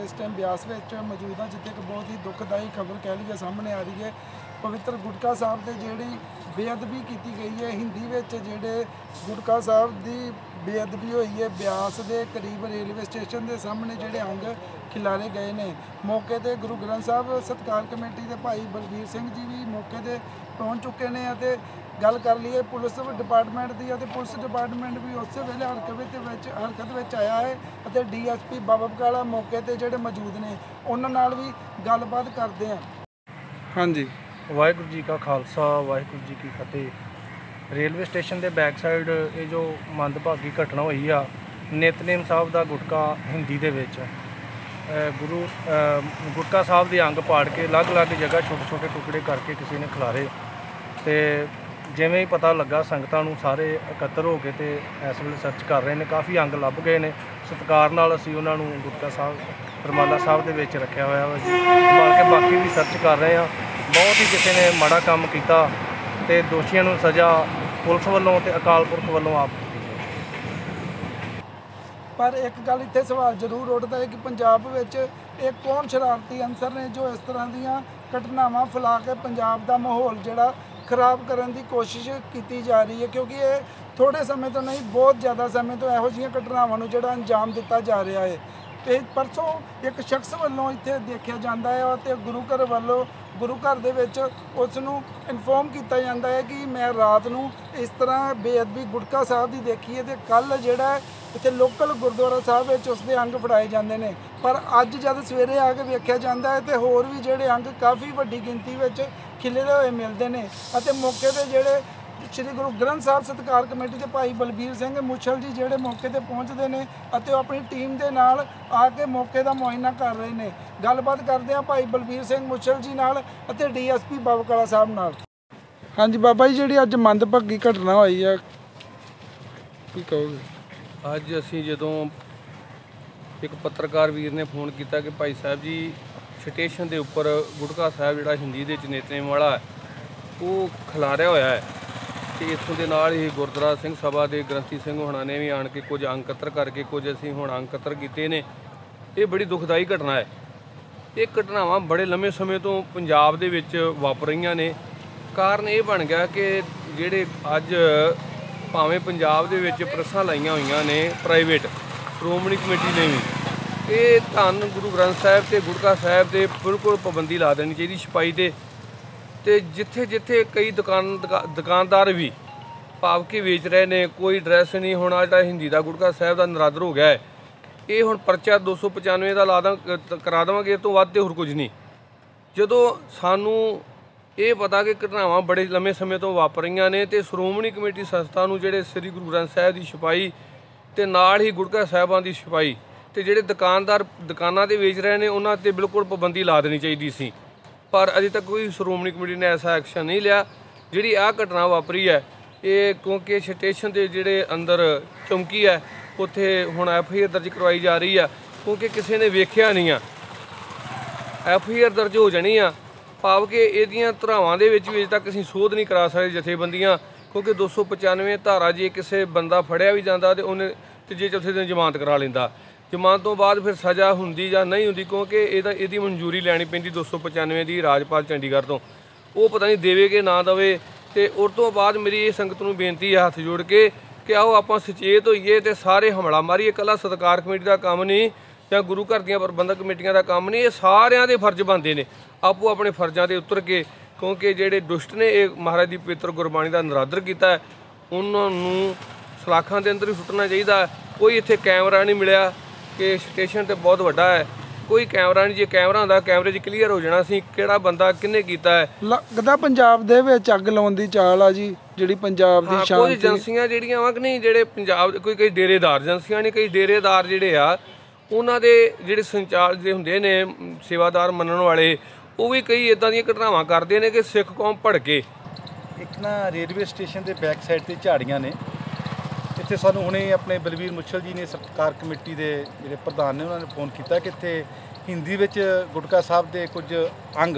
इस टाइम ब्यास ਵਿੱਚ ਮੌਜੂਦ ਹਾਂ ਜਿੱਥੇ ਇੱਕ बहुत ही दुखदाई खबर कह ਲਈਏ ਸਾਹਮਣੇ ਆ ਰਹੀ है। पवित्र गुटका साहब की जिहड़ी बेअदबी की गई है, हिंदी ਵਿੱਚ ਜਿਹੜੇ गुटका साहब की बेअदबी हुई है ब्यास के करीब रेलवे स्टेशन के सामने ਜਿਹੜੇ अंग खिलारे गए ने। मौके पर गुरु ग्रंथ साहब सत्कार कमेटी के भाई बलबीर सिंह जी भी मौके पर पहुँच चुके हैं। गल कर लीए पुलिस डिपार्टमेंट की, पुलिस डिपार्टमेंट भी उस वेले हरकत में आया है। DSP बाबा बकाला मौके पर जोड़े मौजूद ने उन्होंने भी गलबात करते हैं। हाँ जी, वाहिगुरू जी का खालसा वाहिगुरू जी की फतेह। रेलवे स्टेशन के बैक साइड ये जो मंदभागी घटना हुई आ, नितनेम साहब का गुटका हिंदी के गुरु गुटका साहब के अंग पाड़ के अलग अलग जगह छोटे छोटे टुकड़े करके किसी ने खिलारे। तो जिमें ही पता लगा संगतां नूं सारे इकट्ठे हो के ते इस वेले सर्च कर रहे हैं। काफ़ी अंग लभ गए ने। सत्कार नाल असीं उन्हां नूं गुटका साहब परमाला साहब दे विच रखिया होया वा जी, संभाल के बाकी भी सर्च कर रहे हैं। बहुत ही किसी ने माड़ा काम किया तो दोषियों नूं सज़ा पुलिस वालों ते अकाल पुरख वालों आप दी जाए। पर एक गल इत्थे सवाल जरूर उठता है कि पंजाब विच एक कौन शरारती अंसर ने जो इस तरह दीयां घटनावां फैला के पंजाब दा माहौल जिहड़ा खराब करने की कोशिश की जा रही है, क्योंकि ये थोड़े समय तो नहीं बहुत ज़्यादा समय तो यहो जिहियां घटनावां नूं जिहड़ा अंजाम दिता जा रहा है। तो परसों एक शख्स वालों इत्थे देखा जाता है और गुरु घर वालों गुरु घर दे विच उसनूं इनफॉर्म किया जाता है कि मैं रात नूं इस तरह बेअदबी गुटका साहब की देखी है। तो कल जिहड़ा इत्थे लोकल गुरुद्वारा साहब विच उसदे अंग फड़ाए जाते हैं। पर अज जब सवेरे आके वेख्या जाता है तो होर भी जिहड़े अंग काफ़ी वड्डी गिनती विच खिले हुए मिलते हैं। मौके पर जिहड़े श्री गुरु ग्रंथ साहब सत्कार कमेटी के भाई बलबीर सिंह मुछल जी जिहड़े मौके पर पहुँचते हैं और अपनी टीम के नाल आके मौके का मुआयना कर रहे हैं। गलबात करते हैं भाई बलबीर सिंह मुछल जी नाल अते DSP बाबा बकाला साहब नाल। हाँ जी बाबा जी, जी अज मंदभागी घटना हुई है की कहोगे? अज असीं जदों एक पत्रकार वीर ने फोन किया कि भाई साहब जी स्टेशन के उपर गुटका साहब जिहड़ा हिंदी दे नेतनेम वाला है वो खिलारिया होया है। तो इत्थों के नाल ही गुरुद्वारा सिंह सभा के ग्रंथी सिंह होना ने भी आण के कुछ अंग कतर करके कुछ असीं हुण अंग कतर कीते ने। ये बड़ी दुखदाई घटना है। ये घटनावां बड़े लंबे समय तो पंजाब दे विच वापर रहीआं ने। कारण ये बन गया कि जिहड़े अज भावें पंजाब दे विच प्रैसां लाइआं होईआं ने प्राइवेट श्रोमणी कमेटी ने भी ये धन गुरु ग्रंथ साहब ते गुटका साहब ते बिल्कुल पाबंदी ला देनी चाहिए छपाई ते जिथे जिथे कई दुकानदार भी भाव के बेच रहे ने कोई ड्रैस नहीं होना। जो हिंदी का गुटका साहब का नरादर हो गया है, ये हुण परचा 295 का ला करा देवांगे, इस तो वध ते होर कुछ नहीं। जदों सानू ये पता कि घटनावां बड़े लंबे समय तो वापर रहीआं ने ते श्रोमणी कमेटी संस्था नूं जिहड़े श्री गुरु ग्रंथ साहब की छपाई ते नाल ही गुटका साहिबां की छपाई ते जिहड़े दुकानदार दुकानां ते बेच रहे ने उन्हां ते बिल्कुल पाबंदी ला देनी चाहिए सी। पर अजे तक कोई श्रोमणी कमेटी ने ऐसा एक्शन नहीं लिया। जिहड़ी आ घटना वापरी है ये क्योंकि स्टेशन के जिहड़े अंदर चौंकी है उत्थे हुण FIR दर्ज करवाई जा रही है, क्योंकि किसी ने वेख्या नहीं आ। FIR दर्ज हो जानी आ भाव कि इहदियां धरावां दे विच भी अजे तक असीं सोध नहीं करा सकदे जथेबंदियां, क्योंकि 295 धारा जे किसी बंदा फड़िया भी जाता तो उन्हें तीजे चौथे दिन जमानत करा लैंदा। जमानत तो बाद फिर सज़ा हुंदी जां नहीं हुंदी, क्योंकि इहदी मंजूरी लैनी पैंदी 295 की राजपाल चंडीगढ़ तो, वो पता नहीं देवे कि ना देवे। तो उस तो बाद मेरी ये संगत नूं बेनती है हथ जोड़ के कि आओ आपां सचेत होईए ते सारे हमला मारीए। कला सत्कार कमेटी का काम नहीं जां गुरु घर दीआं प्रबंधक कमेटियां का काम नहीं, ये सारिआं दे फर्ज बनते हैं आपो अपने फर्जां ते उतर के, क्योंकि जिहड़े दुष्ट ने ये महाराज की पवित्र गुरबाणी का नरादर किया है उन्होंने सलाखां के अंदर ही सुट्टना चाहिए। कोई इत्थे कैमरा नहीं मिलिया कि स्टेशन तो बहुत वड्डा है, कोई कैमरा नहीं। जे कैमरा होंदा कैमरे 'च क्लीयर हो जाना सी किहड़ा बंदा किन्ने कीता है। लगदा पंजाब दे विच अग लाउण दी चाल आ जी जिहड़ी पंजाब दी शान। कोई एजेंसियां जिहड़ियां वा कि नहीं जिहड़े पंजाब कोई कई डेरेदार एजेंसियां ने, कई डेरेदार जिहड़े आ उन्हां दे जिहड़े संचालक जे हुंदे ने सेवादार मनण वाले वो भी कई इदां दी घटनावां करदे ने कि सिख कौम भड़के। एक ना रेलवे स्टेशन के बैक साइड ते झाड़ियां ने, इत्थे सानूं हुणे अपने बलबीर मुछल जी ने सत्कार कमेटी के जिहड़े प्रधान ने उन्होंने फोन किया कि इत्थे हिंदी विच गुटका साहब के कुछ अंग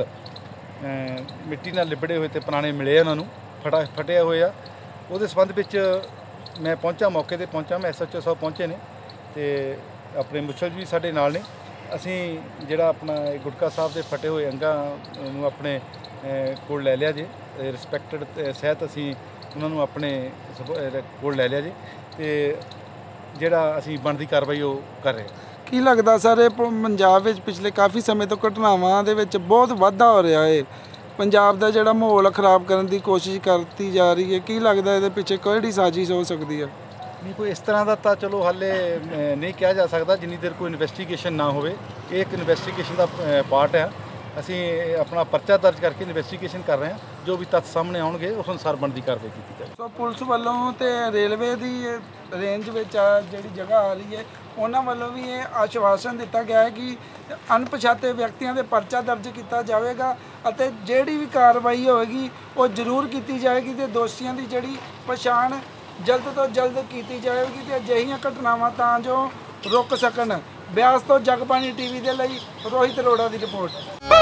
मिट्टी नाल लिबड़े हुए ते पुराने मिले उन्होंने फटिया हुए आ। उहदे संबंध विच मैं पहुंचा, मौके पर पहुंचा, मैं SHO साहब पहुंचे ने ते अपने मुछल जी साडे नाल ने। ਅਸੀਂ ਜਿਹੜਾ ਆਪਣਾ ਇਹ ਗੁਟਕਾ ਸਾਹਿਬ ਦੇ ਫਟੇ ਹੋਏ ਅੰਗਾਂ ਨੂੰ ਆਪਣੇ ਕੋਲ ਲੈ ਲਿਆ ਜੇ। ਰਿਸਪੈਕਟਡ ਸਹਿਤ ਅਸੀਂ ਉਹਨਾਂ ਨੂੰ ਆਪਣੇ ਕੋਲ ਲੈ ਲਿਆ ਜੇ ਤੇ ਜਿਹੜਾ ਅਸੀਂ ਬਣਦੀ ਕਾਰਵਾਈ ਉਹ ਕਰ ਰਹੇ ਹਾਂ। ਕੀ ਲੱਗਦਾ ਸਰ ਇਹ ਪੰਜਾਬ ਵਿੱਚ ਪਿਛਲੇ ਕਾਫੀ ਸਮੇਂ ਤੋਂ ਘਟਨਾਵਾਂ ਦੇ ਵਿੱਚ ਬਹੁਤ ਵਾਧਾ ਹੋ ਰਿਹਾ ਹੈ, ਪੰਜਾਬ ਦਾ ਜਿਹੜਾ ਮਾਹੌਲ ਖਰਾਬ ਕਰਨ ਦੀ ਕੋਸ਼ਿਸ਼ ਕਰਤੀ ਜਾ ਰਹੀ ਹੈ, ਕੀ ਲੱਗਦਾ ਇਹਦੇ ਪਿੱਛੇ ਕਿਹੜੀ ਸਾਜ਼ਿਸ਼ ਹੋ ਸਕਦੀ ਹੈ? ਨਹੀਂ, ਕੋਈ ਇਸ ਤਰ੍ਹਾਂ ਦਾ ਤਾਂ ਚਲੋ ਹਾਲੇ ਨਹੀਂ ਕਿਹਾ ਜਾ ਸਕਦਾ ਜਿੰਨੀ ਦੇਰ ਕੋਈ ਇਨਵੈਸਟੀਗੇਸ਼ਨ ਨਾ ਹੋਵੇ। ਇਹ ਇੱਕ ਇਨਵੈਸਟੀਗੇਸ਼ਨ ਦਾ ਪਾਰਟ ਹੈ। ਅਸੀਂ ਆਪਣਾ ਪਰਚਾ ਦਰਜ ਕਰਕੇ ਇਨਵੈਸਟੀਗੇਸ਼ਨ ਕਰ ਰਹੇ ਹਾਂ। ਜੋ ਵੀ ਤੱਥ ਸਾਹਮਣੇ ਆਉਣਗੇ ਉਸ ਅਨੁਸਾਰ ਬਣਦੀ ਕਾਰਵਾਈ ਕੀਤੀ ਜਾਵੇਗੀ। ਸੋ ਪੁਲਿਸ ਵੱਲੋਂ ਤੇ ਰੇਲਵੇ ਦੀ ਰੇਂਜ ਵਿੱਚ ਆ ਜਿਹੜੀ ਜਗ੍ਹਾ ਆ ਰਹੀ ਹੈ ਉਹਨਾਂ ਵੱਲੋਂ ਵੀ ਇਹ ਆਸ਼ਵਾਸਨ ਦਿੱਤਾ ਗਿਆ ਹੈ ਕਿ ਅਣਪਛਾਤੇ ਵਿਅਕਤੀਆਂ ਦੇ ਪਰਚਾ ਦਰਜ ਕੀਤਾ ਜਾਵੇਗਾ ਅਤੇ ਜਿਹੜੀ ਵੀ ਕਾਰਵਾਈ ਹੋਵੇਗੀ ਉਹ ਜ਼ਰੂਰ ਕੀਤੀ ਜਾਏਗੀ ਤੇ ਦੋਸ਼ੀਆਂ ਦੀ ਜਿਹੜੀ ਪਛਾਣ ਜਲਦ ਤੋਂ ਜਲਦ ਕੀਤੀ ਜਾਏਗੀ ਤੇ ਅਜਿਹੀਆਂ ਘਟਨਾਵਾਂ ਤਾਂ ਜੋ ਰੁਕ ਸਕਣ। ਬਿਆਸ ਤੋਂ ਜਗਬਾਣੀ ਟੀਵੀ ਦੇ ਲਈ ਰੋਹਿਤ ਅਰੋੜਾ ਦੀ ਰਿਪੋਰਟ।